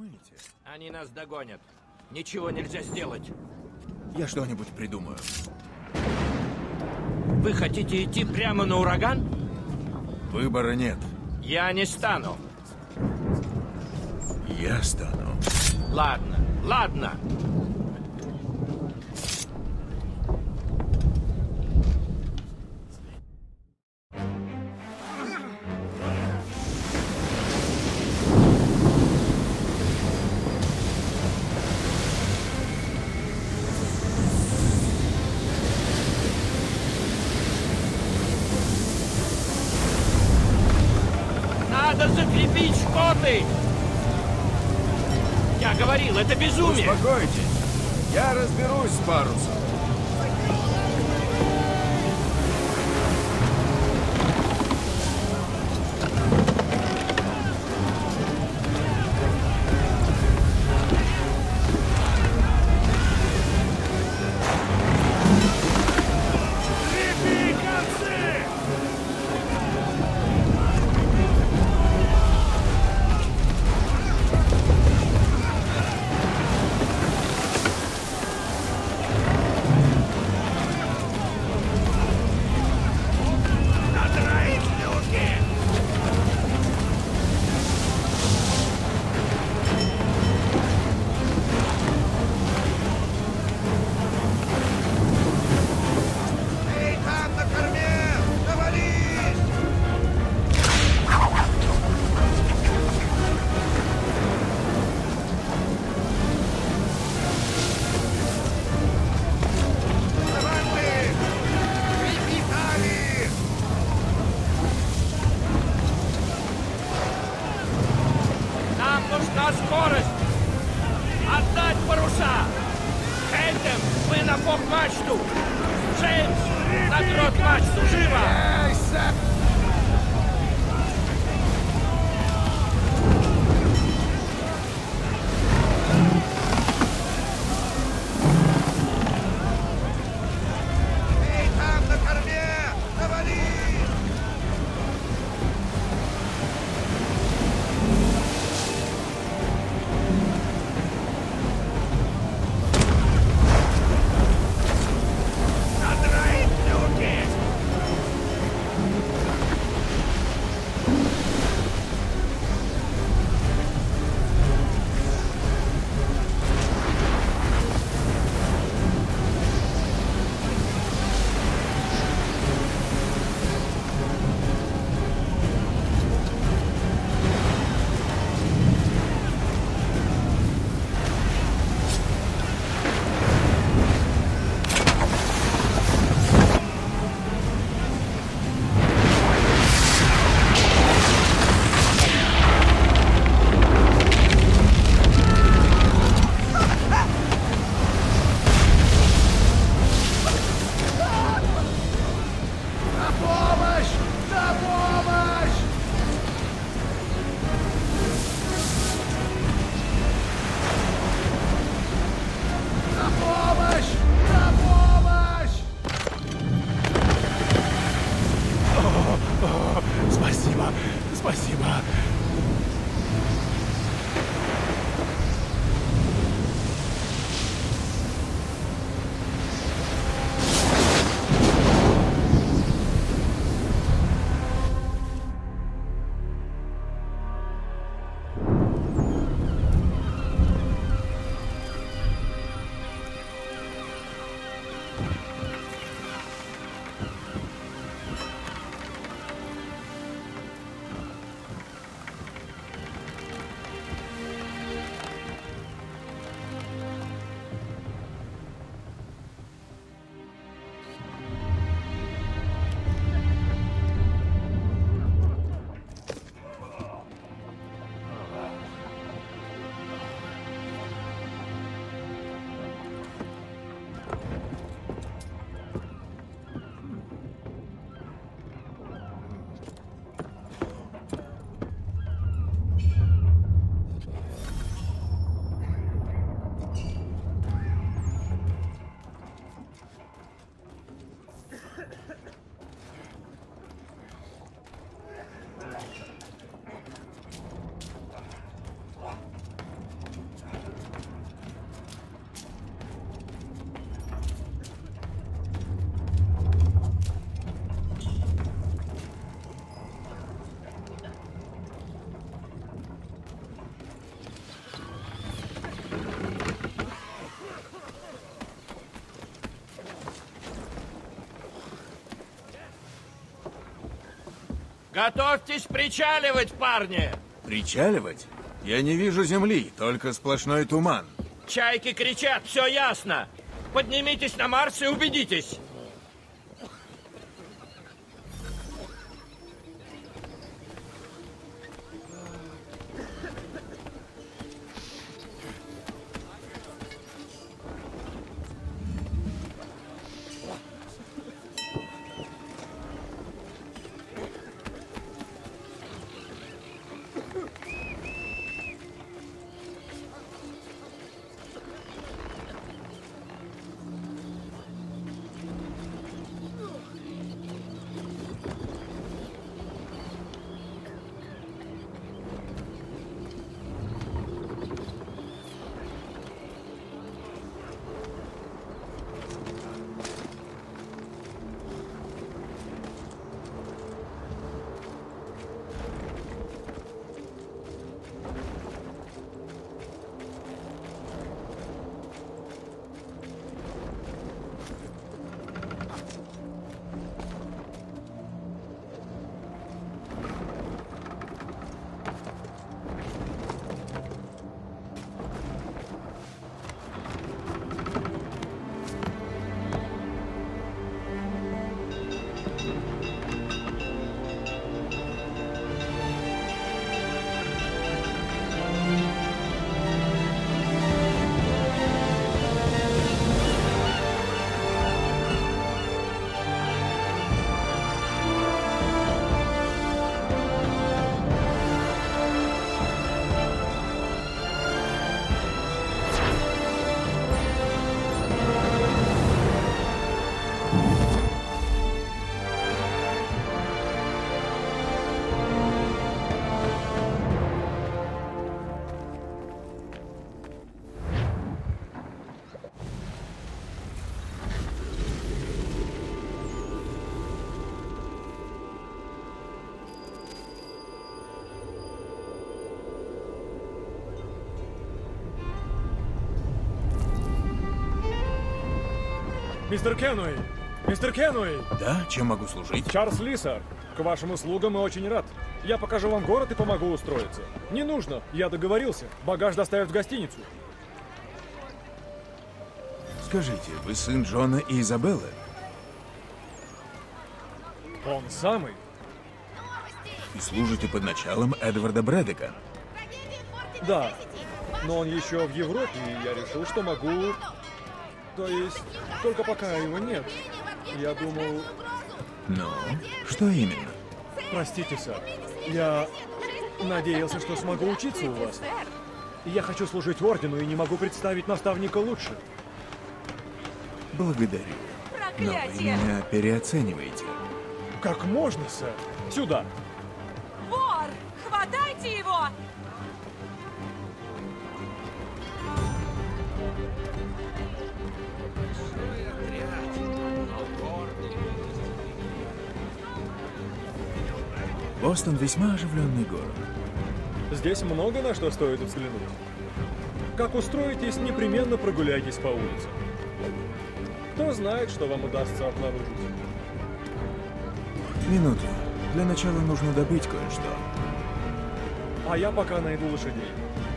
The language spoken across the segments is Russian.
думаете? Они нас догонят. Ничего нельзя сделать. Я что-нибудь придумаю. Вы хотите идти прямо на ураган? Выбора нет. Я не стану. Я стану. Ладно, ладно. Надо закрепить шкоты! Я говорил, это безумие! Успокойтесь. Я разберусь с парусом. Нам нужна скорость! Отдать паруса! Хейтем, вы на фок-мачту! Джеймс, на грот-мачту! Живо! Эй, там на корме! Навали! Надраить люки! Готовьтесь причаливать, парни! Причаливать? Я не вижу земли, только сплошной туман. Чайки кричат, все ясно. Поднимитесь на Марс и убедитесь. Мистер Кенуэй! Мистер Кенуэй! Да? Чем могу служить? Чарльз Лисар! К вашим услугам и очень рад. Я покажу вам город и помогу устроиться. Не нужно, я договорился. Багаж доставят в гостиницу. Скажите, вы сын Джона и Изабеллы? Он самый. И служите под началом Эдварда Брэдека? Да, но он еще в Европе, и я решил, что могу... То есть, только пока его нет. Я думал... Ну, что именно? Простите, сэр. Я надеялся, что смогу учиться у вас. Я хочу служить ордену и не могу представить наставника лучше. Благодарю. Но вы меня переоцениваете. Как можно, сэр? Сюда. Вор! Хватайте его! Бостон весьма оживленный город. Здесь много на что стоит взглянуть. Как устроитесь, непременно прогуляйтесь по улице. Кто знает, что вам удастся обнаружить. Минуту. Для начала нужно добыть кое-что. А я пока найду лошадей.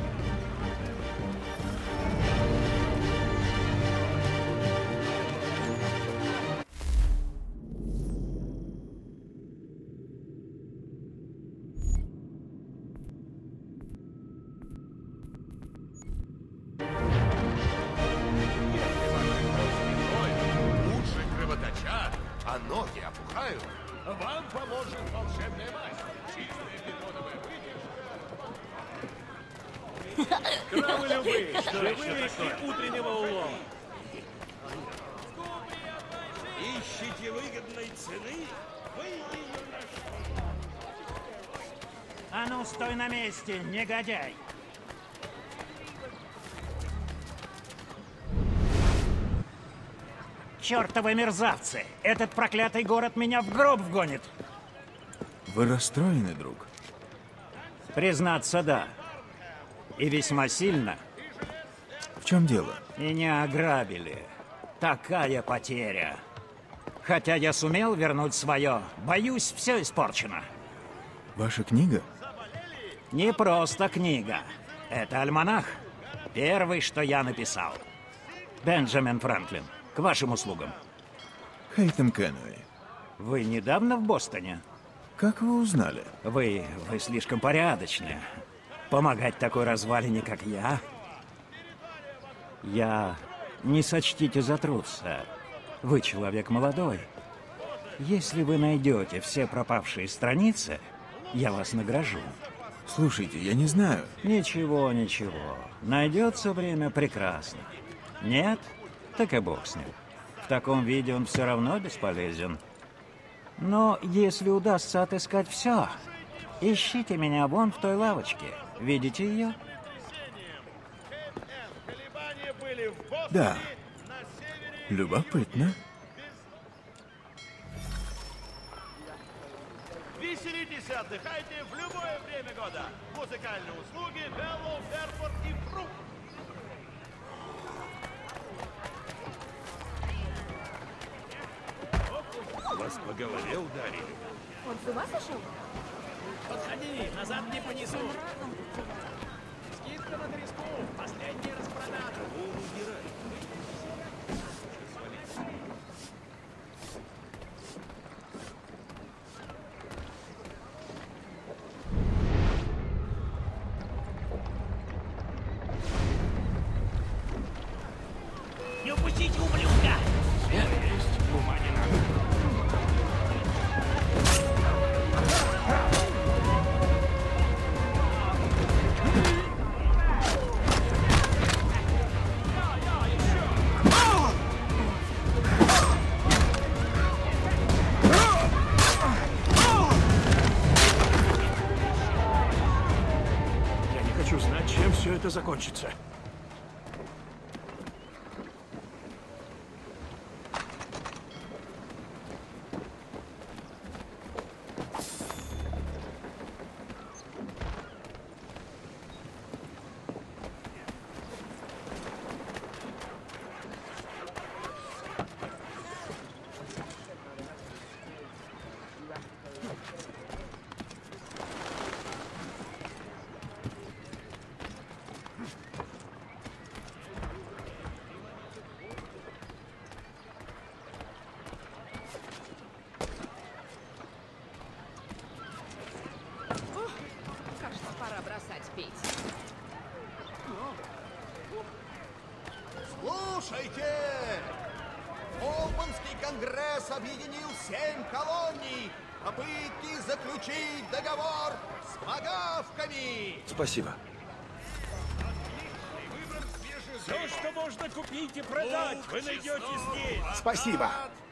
Ноги опухают. Вам поможет волшебная мазь. Чистая бетоновая выдержка. Кровы любые, живые и утреннего улова. Ищите выгодной цены? Вы ее нашли. А ну, стой на месте, негодяй! Чёртовы мерзавцы! Этот проклятый город меня в гроб вгонит! Вы расстроены, друг? Признаться, да. И весьма сильно. В чем дело? Меня ограбили. Такая потеря. Хотя я сумел вернуть свое, боюсь, все испорчено. Ваша книга? Не просто книга. Это альманах. Первый, что я написал. Бенджамин Франклин, к вашим услугам. Хейтем Кенуэй. Вы недавно в Бостоне? Как вы узнали? Вы слишком порядочны. Помогать такой развалине, как я... Не сочтите за труд, сэр. Вы человек молодой. Если вы найдете все пропавшие страницы, я вас награжу. Слушайте, я не знаю. Ничего, ничего. Найдется время прекрасно. Нет? Так и бог с ним. В таком виде он все равно бесполезен. Но если удастся отыскать все, ищите меня вон в той лавочке. Видите ее? Да. Любопытно. Веселитесь и отдыхайте в любое время года. Музыкальные услуги Беллоу, Ферфорд и Фрук. Вас по голове ударили. Он с ума сошел? Подходи, назад не понесу. Скидка на треску. Последняя распродажа. Не упустите ублюдка! Есть, ума не надо. Я не хочу знать, чем все это закончится. Кажется, пора бросать пить. Слушайте! Олбанский конгресс объединил 7 колоний. Попытки заключить договор с магавками. Спасибо. Все, что можно купить и продать, вы найдете здесь. Спасибо.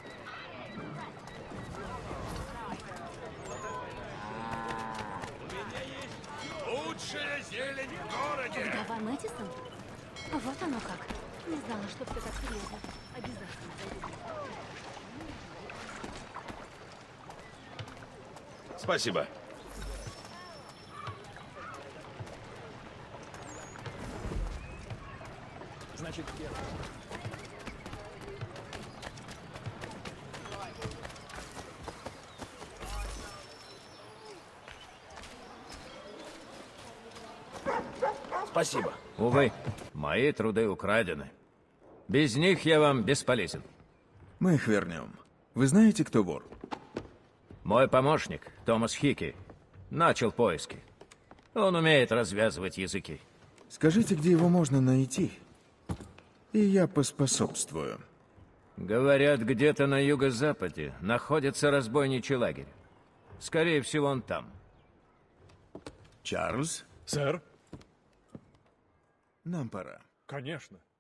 Лучшая зелень в городе. Вдова Мэдисон? Вот оно как. Не знала, что все так серьезно. Обязательно зайду. Спасибо. Значит, Спасибо. Увы, мои труды украдены. Без них я вам бесполезен. Мы их вернем. Вы знаете, кто вор? Мой помощник, Томас Хики, начал поиски. Он умеет развязывать языки. Скажите, где его можно найти, и я поспособствую. Говорят, где-то на юго-западе находится разбойничий лагерь. Скорее всего, он там. Чарльз, сэр? нам пора. Конечно.